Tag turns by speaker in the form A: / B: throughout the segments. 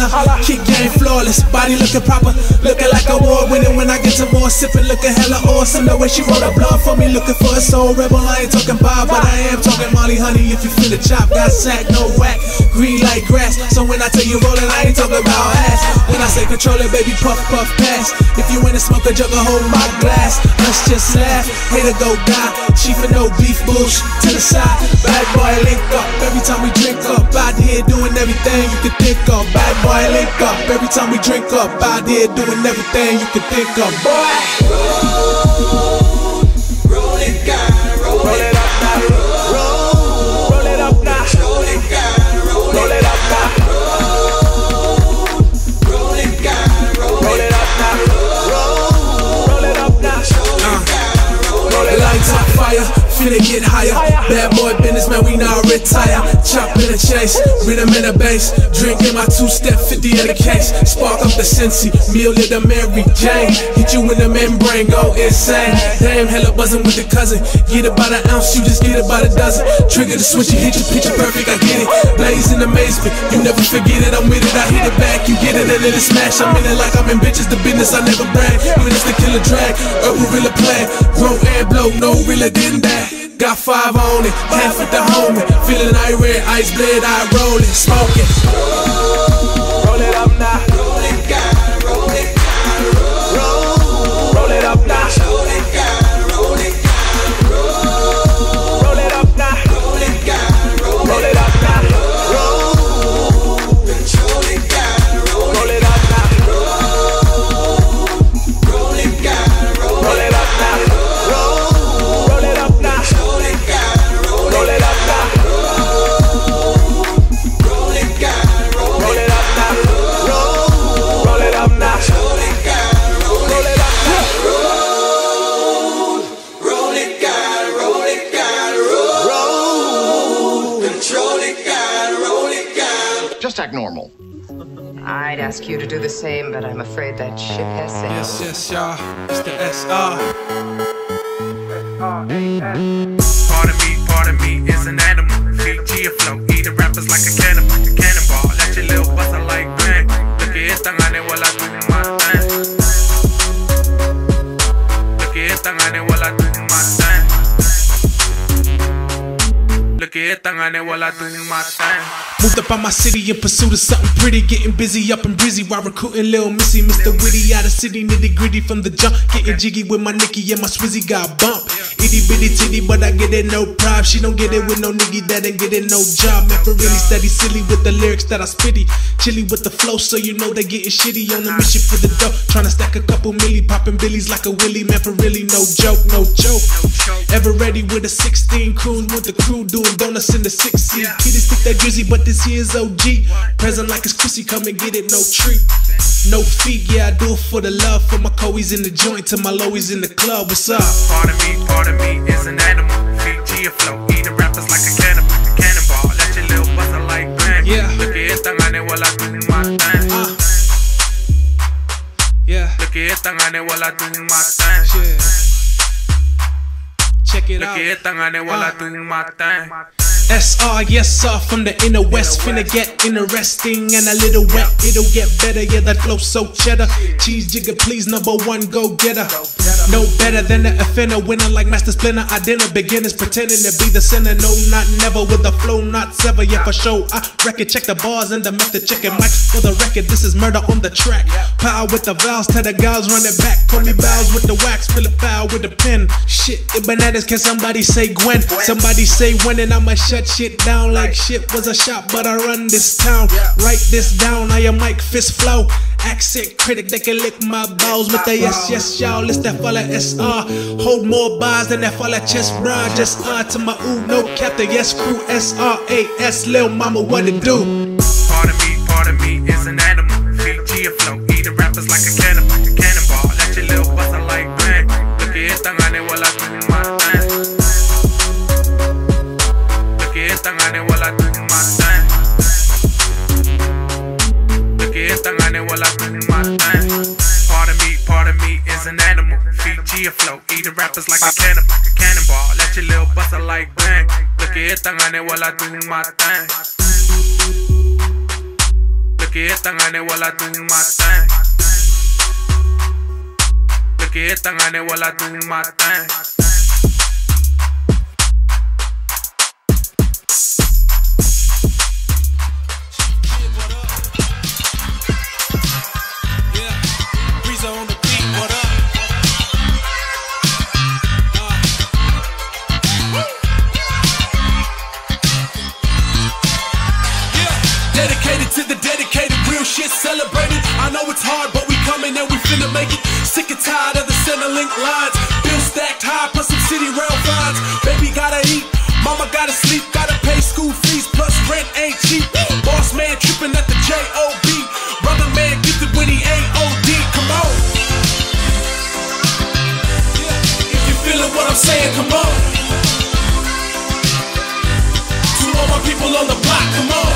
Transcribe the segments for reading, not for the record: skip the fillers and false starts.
A: holla. Kick game flawless, body looking proper, looking like award winning. When I get to more sipping, looking hella awesome. The way she roll a blood for me, looking for a soul rebel. I ain't talking Bob, but I am talking Molly Honey. If you feel the chop, got sack, no whack, green like grass. So when I tell you rollin', I ain't talking about ass. When I say control it, baby, puff, puff, pass. If you in a smoke a jug, hold my glass. Let's just laugh, hater go die. She for no beef, bullshit to the side. Bad boy link up, every time we drink up. Out here doing everything you could think of. Bad boy link up, every time we drink up. Out here doing everything you could think of. Boy, roll it, God, roll it up now. Roll it up now. Roll it, God, roll it up now. Roll it, God, roll it up now. Roll it up now. Roll it lights on fire, finna get higher. Bad boy business, man, we now retire. Chop in the chase, rhythm in the bass. Drinking my two-step, 50 in the case. Spark up the Cincy, meal of the Mary Jane. Hit you in the membrane, go insane. Damn, hella buzzing with the cousin. Get it by the ounce, you just get it by the dozen. Trigger the switch, you hit your picture perfect, I get it. Blaze in amazement, you never forget it. I'm with it, I hit it back, you get it and then it smash. I'm in it like I'm in bitches, the business I never brag. Even it's the killer drag, who really play. Grow and blow, no realer than that. Got 5 on it, half with the homie. Feeling red, ice blade, I roll it, smoke it. Roll it up now. Roll it, God, roll it, God, roll it up now. Roll it, God, roll it, God, roll it up now. Roll it, God, roll it up now. Control it, God, roll it up now. Roll it, God, roll it up now. Roll it up now. Roll it, God, roll it up now. Roll it, God, roll it up now. Roll it up now. Roll it, God, roll it up now. Roll it, God, roll it, God, roll. Control it, God, roll it, God.
B: Just act normal.
C: I'd ask you to do the same, but I'm afraid that ship has sailed.
A: Yes, y'all. It's the SR.
D: Part of me is an animal. Fiji afloat, eating rappers like a cannonball. Let your little buzzer like bang. Look at esta gane while I do my thing. Look at esta gane while I do my thing. Look at esta gane while I do my thing.
A: Moved up out my city in pursuit of something pretty. Getting busy up and breezy while recruiting Lil Missy. Mr. Witty out of city, nitty gritty from the jump. Getting jiggy with my Nicky and my Swizzy got bump. Itty bitty titty, but I get it no pride. She don't get it with no nigga that ain't getting no job. Man, for really steady, silly with the lyrics that I spitty. Chilly with the flow, so you know they getting shitty. On a mission for the dough, trying to stack a couple milli. Popping billies like a willy, man, for really no joke, no joke. Ever ready with a 16 cruise with the crew doing donuts in the 6 seat. Kitty stick that drizzy, but this here's OG. Present like it's Chrissy, come and get it, no treat. No fee, yeah, I do it for the love. For my Coeys in the joint, to my Lowies in the club, what's up?
D: Part of me is an animal. Fiji afloat, eating rappers like a cannonball. Let your little buzzer like bang.
A: Yeah.
D: Look at esta gane while I do my thing.
A: Yeah.
D: Look at esta gane while I do my thing.
A: Yeah. Check it out.
D: Look at esta gane while I do my thing.
A: SR, yes sir, from the inner west. Finna get interesting and a little wet. It'll get better, yeah, that flow so cheddar. Cheese jigger, please, #1 go getter. No better than the offender, winner like Master Splinter. I dinner beginners pretending to be the sinner. No, not never, with the flow not sever. Yeah, for sure, I reckon check the bars and the method. Checking mic for the record, this is murder on the track. Power with the vowels, tell the gals run it back. Call me Bows with the wax, fill it foul with the pen. Shit, it bananas, can somebody say Gwen? Somebody say when, and I'ma shut shit down like shit was a shop, but I run this town. Write this down, I am Mike Fist Flow. Accent critic, they can lick my balls with the yes, y'all. It's that fella SR. Hold more bars than that fella chest bra. Just to my ooh, no cap, the yes crew. SRAS, Lil Mama, what it do?
D: Part of me is an animal. Fiji afloat, eating rappers like a cannonball. Let your little buzzer like bang. Look at esta gane while I do my thing. Look at esta gane while I do my thing. Look at esta gane while I do my thing. Part of me is an animal. Fiji afloat, eating rappers like a cannonball. Let your little buzzer like bang. Look at esta gane while I do my thing. Look at tangane while I do my thing. Look at tangane while I do my thing.
A: Dedicated to the dedicated, real shit celebrated. I know it's hard, but we coming and we finna make it. Sick and tired of the Centerlink lines. Bills stacked high, plus some city rail fines. Baby gotta eat, mama gotta sleep, gotta pay school fees, plus rent ain't cheap. Boss man tripping at the J.O.B. Brother man gifted when he ain't O.D. Come on. If you feeling what I'm saying, come on. To all my people on the block, come on.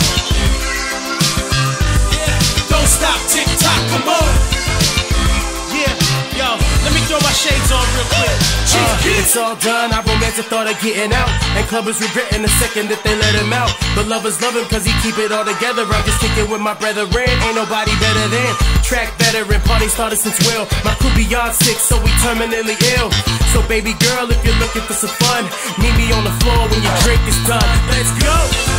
A: Stop, tick tock, come on.
B: Yeah, yo, let me throw my shades on real quick. It's all done, I romanced the thought of getting out. And clubbers regretting the second that they let him out. But lovers love him cause he keep it all together. I'm just kicking with my brethren, ain't nobody better than. Track veteran, party started since well. My crew beyond 6, so we terminally ill. So baby girl, if you're looking for some fun, meet me on the floor when your drink is done. Let's go!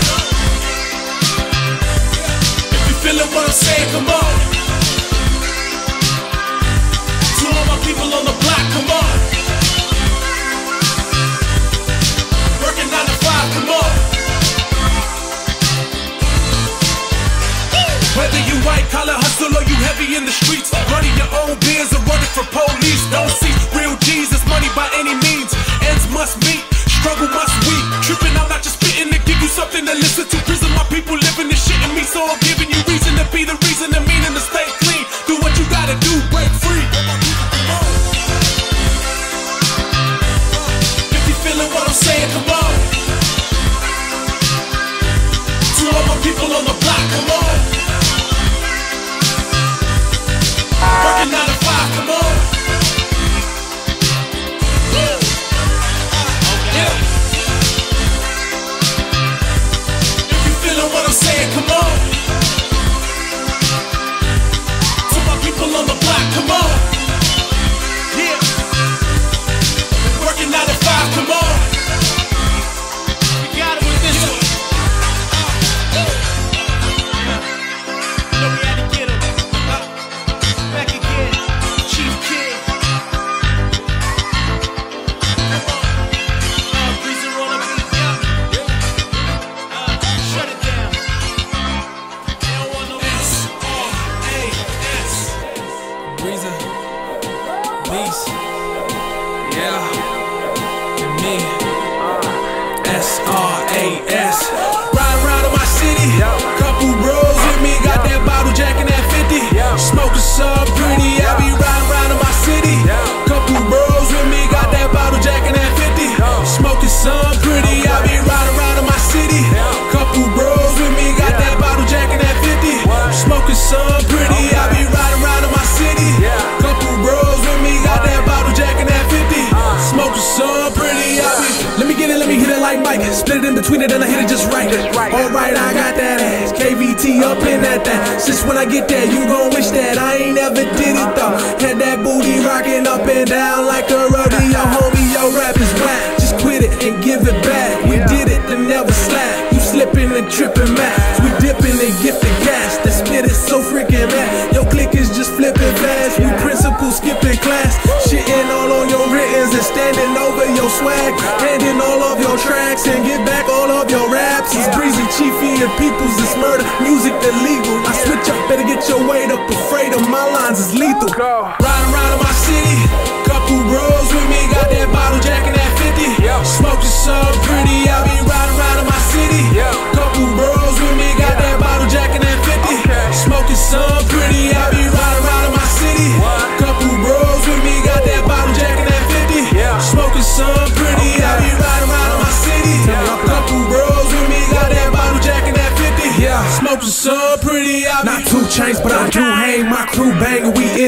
A: Feeling what I'm saying, come on. To all my people on the block, come on. Working 9 to 5, come on. Whether you white collar hustle or you heavy in the streets, running your own beers or running for police, don't see real G's as money by any means. Ends must meet, struggle must weep. Tripping, I'm not just spitting to give you something to listen to. Prison, my people living this shit in me, so I'm giving you reason to be the reason, the meaning to stay clean. Do what you gotta do, break free. If you feeling what I'm saying, come on. To all my people on the block, come on. Working 9 to 5, come on. Yeah. If you feeling what I'm saying, come on. To my people on the block, come on. Yeah. Working 9 to 5, come on.
B: We got it with this one. You know we had to get him. Back again, Chief Kid. Breezer on the beat, yeah. Shut it down. They don't want no
A: S-R-A-S. Breezer, Beast, yeah, and me. S-R-A-S. Ride around in my city, couple bros with me, got that bottle jack and that 50. Smoking some pretty, I be riding around in my city. Couple bros with me, got that bottle jack and that 50. Smoking some pretty, I be riding around in my city. Couple bros with me, got that bottle jack and that 50. Smoking some pretty, I be riding around in my city. Couple bros with me, got that bottle jack and that 50. Smoking some pretty, I be. Let me hit it like Mike. Split it in between it and I hit it just right. Alright, I got that ass. KVT up in that thing. Since when I get that, you gon' wish that I ain't never did it though. Had that booty rocking up and down like a rodeo. Homie, your rap is whack. Just quit it and give it back. We did it and never slack. You slipping and tripping max. We dipping and gifting gas. The spit is so freaking mad. Your click is just flipping fast. We principal skipping class. Shitting all on your writtens and standing over your swag. Handing all of your tracks and get back all of your raps. It's Breezy, Chiefy, and Peoples. It's murder, music illegal. I switch up, better get your weight up. Afraid of my lines is lethal. Riding around in my city, couple bros with me, got that bottle jack and that 50. Smoking some pretty, I be riding around in my city. Couple bros with me, got that bottle jack and that 50. Smoking some pretty, I be riding around in my city. Couple bros with me, got that bottle jack and that 50. Smoking some pretty, I be riding around in my city. Couple bros with me, got that bottle jack and that 50. Smoking some pretty, I be. Not 2 Chainz, but I do hang. My crew banging, we in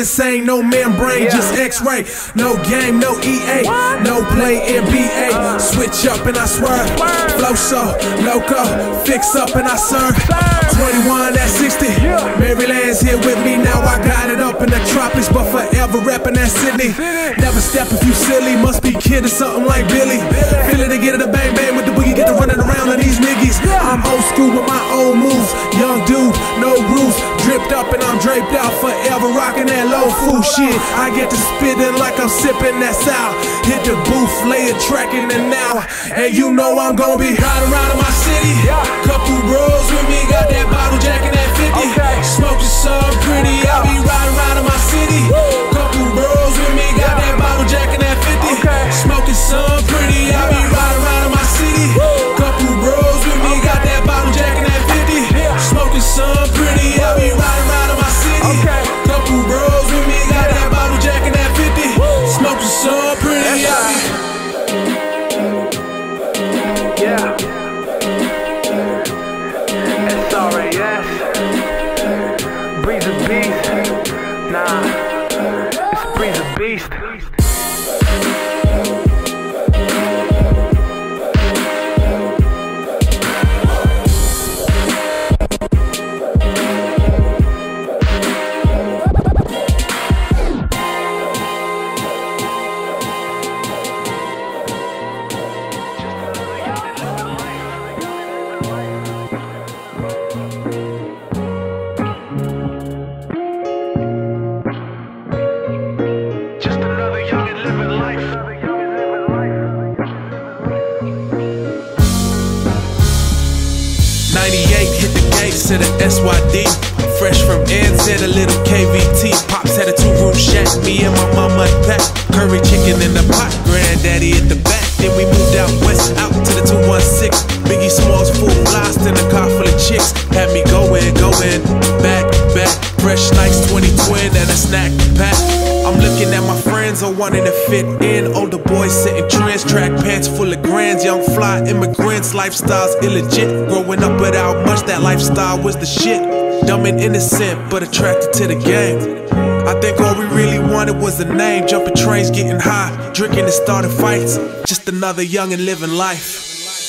A: insane, no membrane, just X-ray. No game, no EA, no play NBA. Switch up and I swerve, flow so loco, fix up and I serve. 21 at 60, Maryland's here with me now. I got it up in the tropics, but forever reppin' that Sydney. Never step if you silly, must be kidding something like Billy. Feel it to get it a bang bang with the boogie, get to running around on these niggas. I'm old school with my old moves, young dude, no roof, dripped up and I'm draped out, forever rocking that low food shit. I get to spitting like I'm sipping that sour. Hit the booth, lay a track in an hour, and you know I'm gonna be riding around in my city. Couple bros with me, got that bottle jack and that 50. Smoking some pretty, I'll be riding around in my city. Couple bros with me, got that bottle jack and that 50. Smoking some pretty, I'll be riding around in my city. Couple bros with me, got that bottle jack and that 50. Smoking some pretty, I'll be riding around in my city. Couple bros with me, got that bottle jack and that 50. Smoking some pretty, I'll be.
E: SRAS, Breeze a Beast. Nah, it's Breeze a Beast.
A: To the SYD, fresh from NZ, a little KVT. Pops had a 2-room shack, me and my mama unpacked. Curry chicken in the pot, granddaddy at the back. Then we moved out west, out to the 216. Biggie Smalls, full blast in a car full of chicks. Had me going, back, fresh Nikes 2020 and a snack pack. I'm looking at my friends, all wanting to fit in. Older boys sitting trends, track pants full of grands. Young fly immigrants, lifestyles illegit. Growing up without much, that lifestyle was the shit. Dumb and innocent, but attracted to the game. I think all we really wanted was a name. Jumping trains, getting high, drinking and starting fights. Just another young and living life.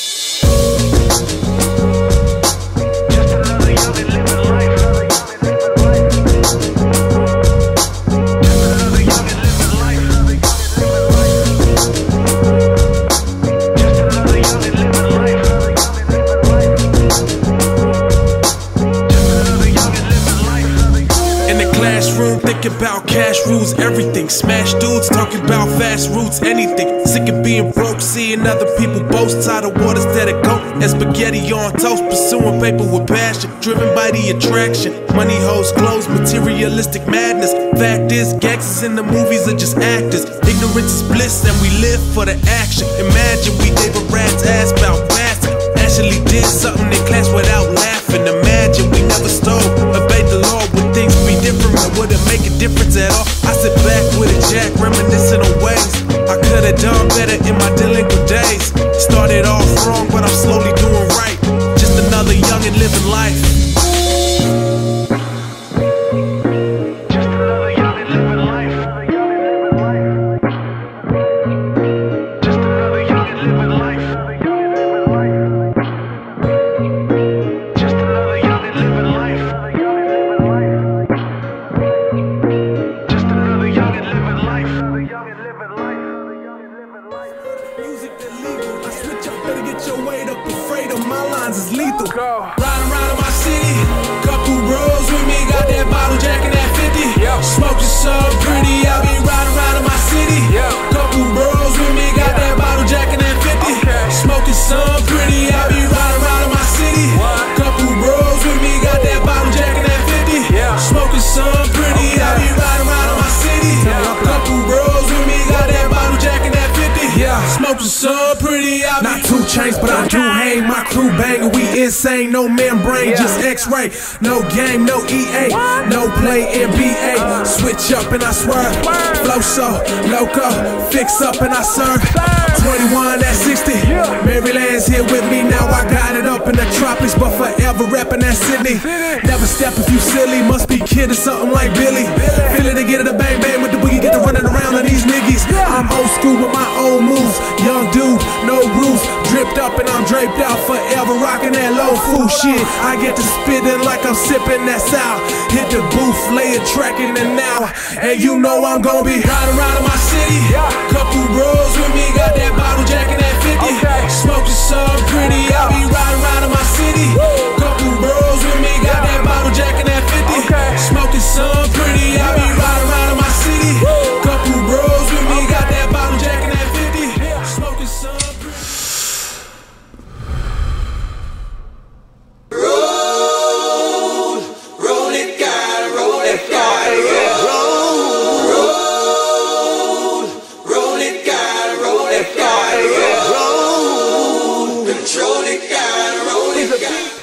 A: Thinking about cash rules, everything. Smash dudes, talking about fast routes, anything. Sick of being broke, seeing other people boast. Tired of waters that are goat and spaghetti on toast. Pursuing paper with passion, driven by the attraction. Money, hoes, clothes, materialistic madness. Fact is, gangsters in the movies are just actors. Ignorance is bliss and we live for the action. Imagine we gave a rat's ass about passing. Actually did something in class without laughing. Imagine we never stole, obeyed the law. Would things be different? Would it make a difference at all? I sit back with a jack, reminiscing on ways I could have done better in my delinquent days. Started off wrong, but I'm slowly doing right. Just another young and living life. Riding around in my city, couple bros with me, got that bottle jack and that 50. Smoking so pretty, I be riding around in my city. Couple bros with me, got that bottle jack and that 50. Smoking so pretty, I be riding around in my city. Couple bros with me, got that bottle jack and that 50. Smoking so pretty, I be riding around in my city. Couple bros with me, got that bottle jack and that 50. Smoking so pretty, I be. Not 2 Chainz, but I do hang. My crew bangin', we insane, no membrane, just X-ray. No game, no EA, no play NBA. Switch up and I swerve, flow so loco, fix up and I serve. 21 at 60. Maryland's here with me now. I got it up in the tropics, but forever rapping that Sydney. Never step if you silly. Must be kidding something like Billy. Feeling to get it a bang bang with the boogie, get to running around on these niggas. I'm old school with my old moves. Young dude, no roof, dripped up and I'm draped out. Forever rocking that low food shit. I get to spitting like I'm sipping that sour. Hit the booth, lay it tracking and now. And you know I'm gonna be riding around in my city. Couple bros with me, got that bottle jack and that 50. Smoking some pretty, I'll be riding around in my city. Couple bros with me, got that bottle jack and that 50. Smoking some pretty, I'll be riding around in my city. Couple bros with me, got that bottle jack and that 50. Smoking some pretty.
F: Roll it, gotta roll it, gotta roll it, gotta roll it, gotta roll. Control it, gotta roll it, gotta.